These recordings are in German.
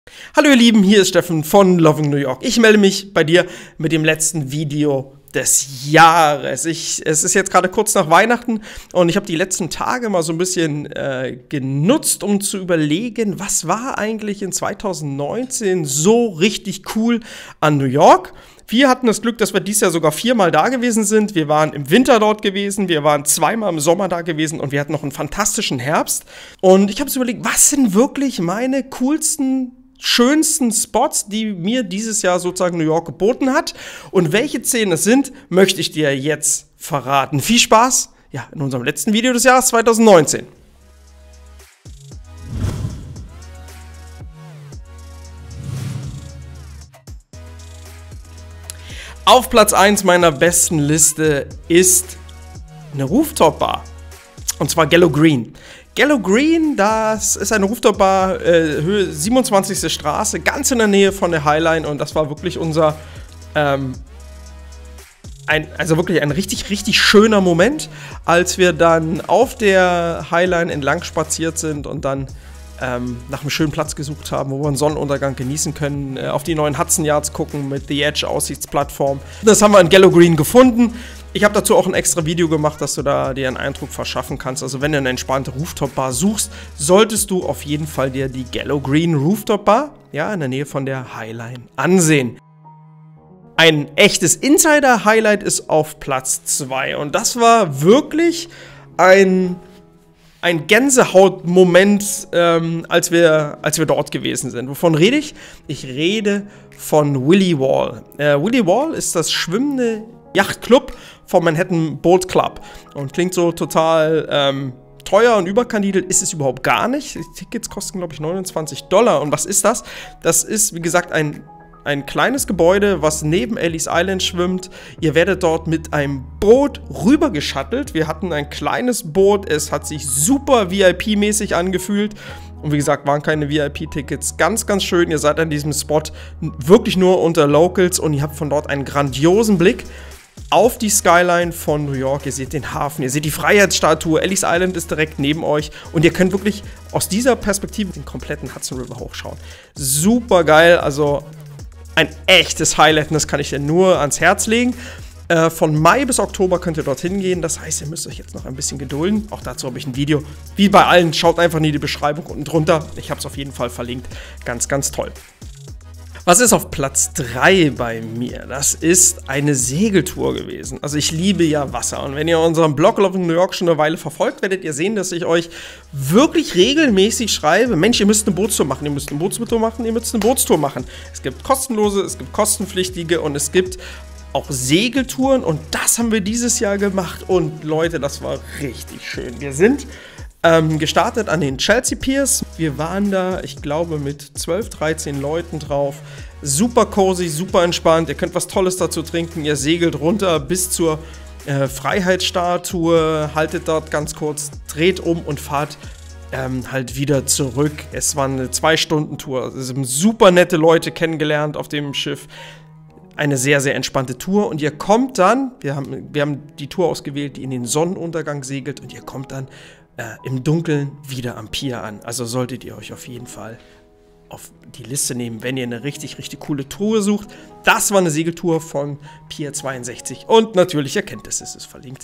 Hallo ihr Lieben, hier ist Steffen von Loving New York. Ich melde mich bei dir mit dem letzten Video des Jahres. Es ist jetzt gerade kurz nach Weihnachten und ich habe die letzten Tage mal so ein bisschen genutzt, um zu überlegen, was war eigentlich in 2019 so richtig cool an New York. Wir hatten das Glück, dass wir dieses Jahr sogar 4-mal da gewesen sind. Wir waren im Winter dort gewesen, wir waren 2-mal im Sommer da gewesen und wir hatten noch einen fantastischen Herbst. Und ich habe so überlegt, was sind wirklich meine coolsten, schönsten Spots, die mir dieses Jahr sozusagen New York geboten hat. Und welche 10 es sind, möchte ich dir jetzt verraten. Viel Spaß, ja, in unserem letzten Video des Jahres 2019. Auf Platz 1 meiner besten Liste ist eine Rooftop-Bar. Und zwar Gallo Green. Gallo Green, das ist eine Rooftop-Bar, Höhe 27. Straße, ganz in der Nähe von der Highline. Und das war wirklich unser, wirklich ein richtig schöner Moment, als wir dann auf der Highline entlang spaziert sind und dann nach einem schönen Platz gesucht haben, wo wir einen Sonnenuntergang genießen können, auf die neuen Hudson Yards gucken mit The Edge Aussichtsplattform. Das haben wir in Gallo Green gefunden. Ich habe dazu auch ein extra Video gemacht, dass du da dir einen Eindruck verschaffen kannst. Also wenn du eine entspannte Rooftop-Bar suchst, solltest du auf jeden Fall dir die Gallo Green Rooftop-Bar, ja, in der Nähe von der Highline ansehen. Ein echtes Insider-Highlight ist auf Platz 2 und das war wirklich ein Gänsehaut-Moment, als wir dort gewesen sind. Wovon rede ich? Ich rede von Willy Wall. Willy Wall ist das schwimmende Yachtclub vom Manhattan Boat Club und klingt so total teuer und überkandidelt, ist es überhaupt gar nicht. Die Tickets kosten, glaube ich, $29. Und was ist das? Das ist, wie gesagt, ein kleines Gebäude, was neben Ellis Island schwimmt. Ihr werdet dort mit einem Boot rüber geschattelt. Wir hatten ein kleines Boot, es hat sich super VIP-mäßig angefühlt. Und wie gesagt, waren keine VIP-Tickets. Ganz schön, ihr seid an diesem Spot wirklich nur unter Locals und ihr habt von dort einen grandiosen Blick auf die Skyline von New York. Ihr seht den Hafen, ihr seht die Freiheitsstatue, Ellis Island ist direkt neben euch und ihr könnt wirklich aus dieser Perspektive den kompletten Hudson River hochschauen. Super geil, also ein echtes Highlight und das kann ich dir nur ans Herz legen. Von Mai bis Oktober könnt ihr dorthin gehen, das heißt, ihr müsst euch jetzt noch ein bisschen gedulden. Auch dazu habe ich ein Video. Wie bei allen, schaut einfach in die Beschreibung unten drunter. Ich habe es auf jeden Fall verlinkt. Ganz toll. Was ist auf Platz 3 bei mir? Das ist eine Segeltour gewesen. Also ich liebe ja Wasser und wenn ihr unseren Blog Loving New York schon eine Weile verfolgt, werdet ihr sehen, dass ich euch wirklich regelmäßig schreibe, Mensch, ihr müsst eine Bootstour machen, ihr müsst eine Bootstour machen, ihr müsst eine Bootstour machen. Es gibt kostenlose, es gibt kostenpflichtige und es gibt auch Segeltouren und das haben wir dieses Jahr gemacht und Leute, das war richtig schön. Wir sind gestartet an den Chelsea Piers. Wir waren da, ich glaube, mit 12, 13 Leuten drauf. Super cozy, super entspannt. Ihr könnt was Tolles dazu trinken. Ihr segelt runter bis zur Freiheitsstatue, haltet dort ganz kurz, dreht um und fahrt halt wieder zurück. Es war eine 2-Stunden-Tour. Es haben super nette Leute kennengelernt auf dem Schiff. Eine sehr entspannte Tour und ihr kommt dann, wir haben die Tour ausgewählt, die in den Sonnenuntergang segelt und ihr kommt dann im Dunkeln wieder am Pier an. Also solltet ihr euch auf jeden Fall auf die Liste nehmen, wenn ihr eine richtig coole Tour sucht. Das war eine Segeltour von Pier 62 und natürlich, ihr kennt es, ist verlinkt.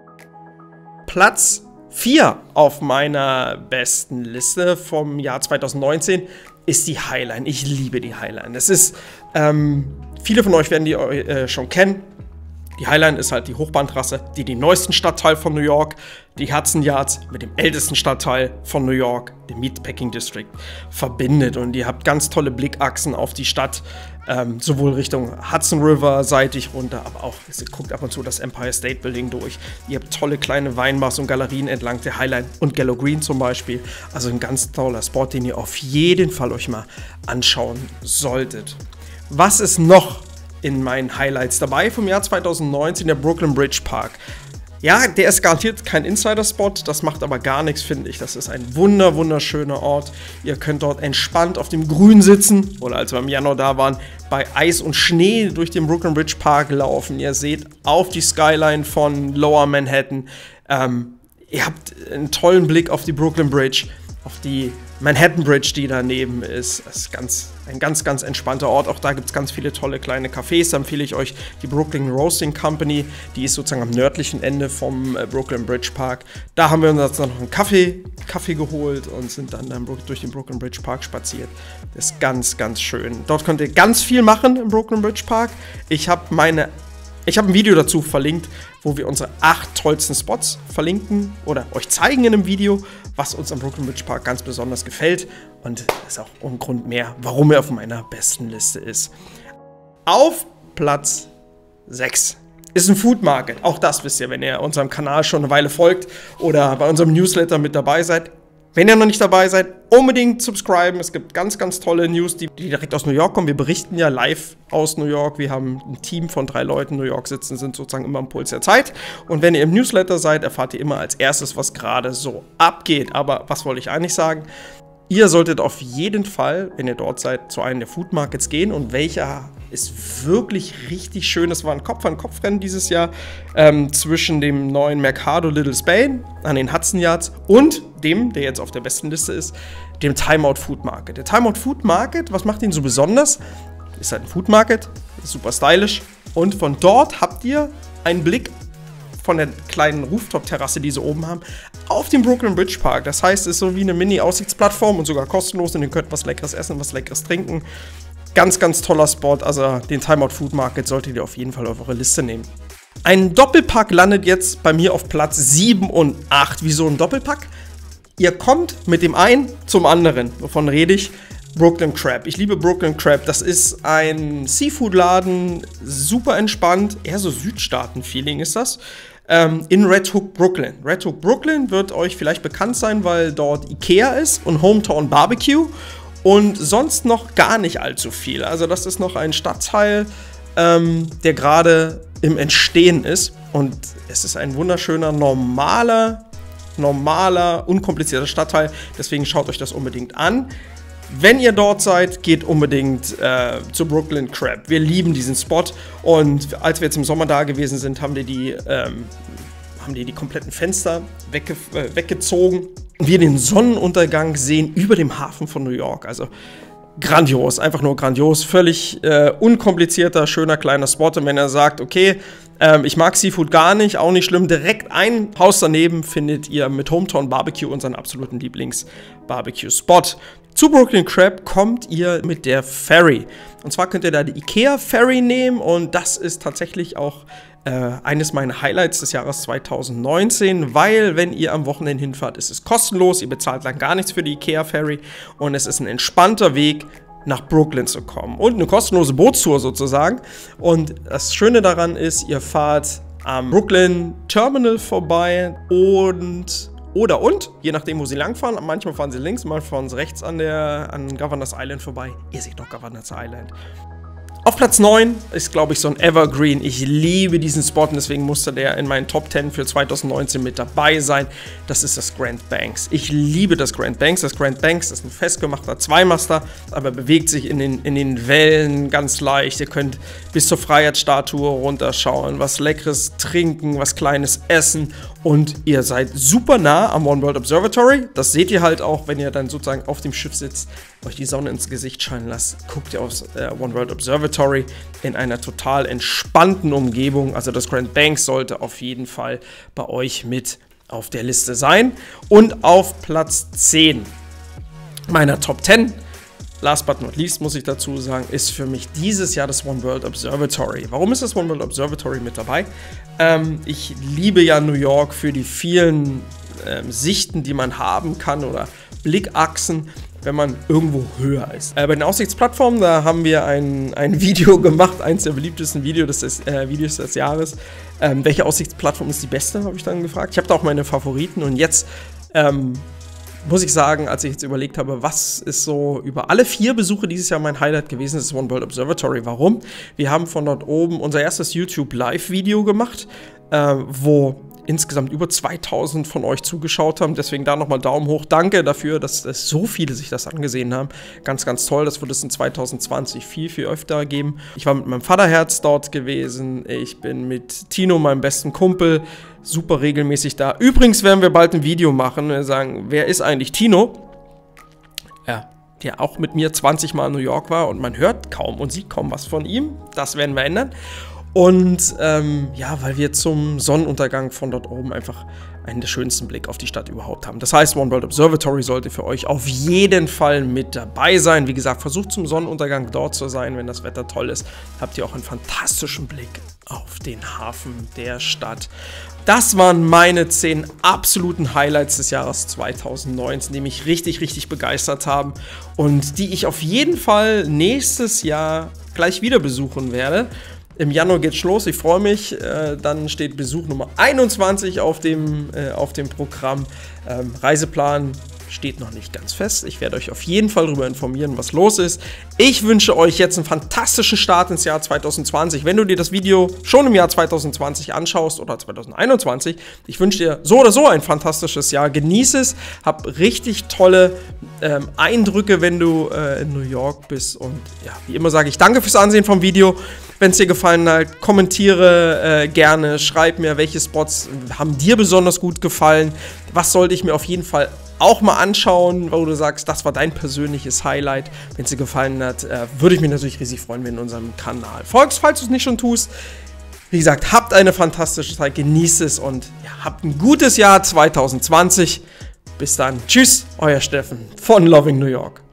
Platz 4 auf meiner besten Liste vom Jahr 2019 ist die Highline. Ich liebe die Highline. Das ist, viele von euch werden die schon kennen. Die Highline ist halt die Hochbahntrasse, die den neuesten Stadtteil von New York, die Hudson Yards, mit dem ältesten Stadtteil von New York, dem Meatpacking District, verbindet. Und ihr habt ganz tolle Blickachsen auf die Stadt, sowohl Richtung Hudson River seitig runter, aber auch, ihr guckt ab und zu das Empire State Building durch. Ihr habt tolle kleine Weinbars und Galerien entlang der Highline und Gallo Green zum Beispiel. Also ein ganz toller Spot, den ihr auf jeden Fall euch mal anschauen solltet. Was ist noch in meinen Highlights dabei vom Jahr 2019, der Brooklyn Bridge Park? Ja, der ist garantiert kein Insider-Spot, das macht aber gar nichts, finde ich. Das ist ein wunderschöner Ort. Ihr könnt dort entspannt auf dem Grün sitzen oder als wir im Januar da waren, bei Eis und Schnee durch den Brooklyn Bridge Park laufen. Ihr seht auf die Skyline von Lower Manhattan. Ihr habt einen tollen Blick auf die Brooklyn Bridge. auf die Manhattan Bridge, die daneben ist. Das ist ein ganz, ganz entspannter Ort. Auch da gibt es ganz viele tolle kleine Cafés. Da empfehle ich euch die Brooklyn Roasting Company. Die ist sozusagen am nördlichen Ende vom Brooklyn Bridge Park. Da haben wir uns dann noch einen Kaffee geholt und sind dann durch den Brooklyn Bridge Park spaziert. Das ist ganz, ganz schön. Dort könnt ihr ganz viel machen im Brooklyn Bridge Park. Ich habe ein Video dazu verlinkt, wo wir unsere 8 tollsten Spots verlinken oder euch zeigen in einem Video, was uns am Brooklyn Bridge Park ganz besonders gefällt. Und das ist auch ein Grund mehr, warum er auf meiner besten Liste ist. Auf Platz 6 ist ein Food Market. Auch das wisst ihr, wenn ihr unserem Kanal schon eine Weile folgt oder bei unserem Newsletter mit dabei seid. Wenn ihr noch nicht dabei seid, unbedingt subscriben. Es gibt ganz, ganz tolle News, die direkt aus New York kommen. Wir berichten ja live aus New York. Wir haben ein Team von 3 Leuten in New York sitzen, sind sozusagen immer am Puls der Zeit. Und wenn ihr im Newsletter seid, erfahrt ihr immer als erstes, was gerade so abgeht. Aber was wollte ich eigentlich sagen? Ihr solltet auf jeden Fall, wenn ihr dort seid, zu einem der Food Markets gehen. Und welcher ist wirklich richtig schön. Das war ein Kopf-an-Kopf-Rennen dieses Jahr zwischen dem neuen Mercado Little Spain an den Hudson Yards und dem, der jetzt auf der besten Liste ist, dem Timeout Food Market. Der Timeout Food Market, was macht ihn so besonders? Ist halt ein Food Market, ist super stylisch. Und von dort habt ihr einen Blick von der kleinen Rooftop-Terrasse, die sie oben haben, auf den Brooklyn Bridge Park. Das heißt, es ist so wie eine Mini-Aussichtsplattform und sogar kostenlos und ihr könnt was Leckeres essen, was Leckeres trinken. Ganz, ganz toller Spot. Also den Timeout Food Market solltet ihr auf jeden Fall auf eure Liste nehmen. Ein Doppelpack landet jetzt bei mir auf Platz 7 und 8. Wieso ein Doppelpack? Ihr kommt mit dem einen zum anderen. Wovon rede ich? Brooklyn Crab. Ich liebe Brooklyn Crab. Das ist ein Seafood-Laden, super entspannt, eher so Südstaaten-Feeling ist das. In Red Hook, Brooklyn. Red Hook, Brooklyn wird euch vielleicht bekannt sein, weil dort Ikea ist und Hometown Barbecue und sonst noch gar nicht allzu viel. Also das ist noch ein Stadtteil, der gerade im Entstehen ist und es ist ein wunderschöner, normaler, unkomplizierter Stadtteil. Deswegen schaut euch das unbedingt an. Wenn ihr dort seid, geht unbedingt zu Brooklyn Crab. Wir lieben diesen Spot und als wir jetzt im Sommer da gewesen sind, haben die kompletten Fenster weggezogen und wir den Sonnenuntergang sehen über dem Hafen von New York. Also grandios, einfach nur grandios, völlig unkomplizierter, schöner kleiner Spot. Und wenn er sagt, okay, ich mag Seafood gar nicht, auch nicht schlimm, direkt ein Haus daneben findet ihr mit Hometown Barbecue unseren absoluten Lieblings-Barbecue-Spot. Zu Brooklyn Crab kommt ihr mit der Ferry. Und zwar könnt ihr da die Ikea Ferry nehmen und das ist tatsächlich auch eines meiner Highlights des Jahres 2019, weil wenn ihr am Wochenende hinfahrt, ist es kostenlos, ihr bezahlt dann gar nichts für die Ikea Ferry und es ist ein entspannter Weg, nach Brooklyn zu kommen und eine kostenlose Bootstour sozusagen. Und das Schöne daran ist, ihr fahrt am Brooklyn Terminal vorbei und je nachdem, wo sie langfahren, manchmal fahren sie links, manchmal fahren sie rechts an Governors Island vorbei. Ihr seht noch Governors Island. Auf Platz 9 ist, glaube ich, so ein Evergreen. Ich liebe diesen Spot und deswegen musste der in meinen Top 10 für 2019 mit dabei sein. Das ist das Grand Banks. Ich liebe das Grand Banks. Das Grand Banks ist ein festgemachter Zweimaster, aber bewegt sich in den Wellen ganz leicht. Ihr könnt bis zur Freiheitsstatue runterschauen, was Leckeres trinken, was Kleines essen und ihr seid super nah am One World Observatory. Das seht ihr halt auch, wenn ihr dann sozusagen auf dem Schiff sitzt, euch die Sonne ins Gesicht scheinen lasst. Guckt ihr aufs One World Observatory in einer total entspannten Umgebung. Also das Grand Banks sollte auf jeden Fall bei euch mit auf der Liste sein. Und auf Platz 10 meiner Top 10, last but not least muss ich dazu sagen, ist für mich dieses Jahr das One World Observatory. Warum ist das One World Observatory mit dabei? Ich liebe ja New York für die vielen Sichten, die man haben kann oder Blickachsen, wenn man irgendwo höher ist. Bei den Aussichtsplattformen, da haben wir ein Video gemacht, eins der beliebtesten Videos des Jahres. Welche Aussichtsplattform ist die beste, habe ich dann gefragt. Ich habe da auch meine Favoriten und jetzt muss ich sagen, als ich jetzt überlegt habe, was ist so über alle 4 Besuche dieses Jahr mein Highlight gewesen, ist das One World Observatory. Warum? Wir haben von dort oben unser erstes YouTube-Live-Video gemacht, wo insgesamt über 2000 von euch zugeschaut haben. Deswegen da nochmal Daumen hoch. Danke dafür, dass so viele sich das angesehen haben. Ganz, ganz toll. Das wird es in 2020 viel, viel öfter geben. Ich war mit meinem Vaterherz dort gewesen. Ich bin mit Tino, meinem besten Kumpel, super regelmäßig da. Übrigens werden wir bald ein Video machen. Wir sagen, wer ist eigentlich Tino? der auch mit mir 20 Mal in New York war und man hört kaum und sieht kaum was von ihm. Das werden wir ändern. Und ja, weil wir zum Sonnenuntergang von dort oben einfach einen der schönsten Blick auf die Stadt überhaupt haben. Das heißt, One World Observatory sollte für euch auf jeden Fall mit dabei sein. Wie gesagt, versucht zum Sonnenuntergang dort zu sein, wenn das Wetter toll ist. Habt ihr auch einen fantastischen Blick auf den Hafen der Stadt. Das waren meine 10 absoluten Highlights des Jahres 2019, die mich richtig, richtig begeistert haben und die ich auf jeden Fall nächstes Jahr gleich wieder besuchen werde. Im Januar geht's los, ich freue mich. Dann steht Besuch Nummer 21 auf dem Programm. Reiseplan steht noch nicht ganz fest. Ich werde euch auf jeden Fall darüber informieren, was los ist. Ich wünsche euch jetzt einen fantastischen Start ins Jahr 2020. Wenn du dir das Video schon im Jahr 2020 anschaust oder 2021, ich wünsche dir so oder so ein fantastisches Jahr. Genieße es, hab richtig tolle Eindrücke, wenn du in New York bist. Und ja, wie immer sage ich danke fürs Ansehen vom Video. Wenn es dir gefallen hat, kommentiere gerne, schreib mir, welche Spots haben dir besonders gut gefallen. Was sollte ich mir auf jeden Fall auch mal anschauen, wo du sagst, das war dein persönliches Highlight. Wenn es dir gefallen hat, würde ich mich natürlich riesig freuen, wenn du unserem Kanal folgst, falls du es nicht schon tust. Wie gesagt, habt eine fantastische Zeit, genießt es und ja, habt ein gutes Jahr 2020. Bis dann. Tschüss, euer Steffen von Loving New York.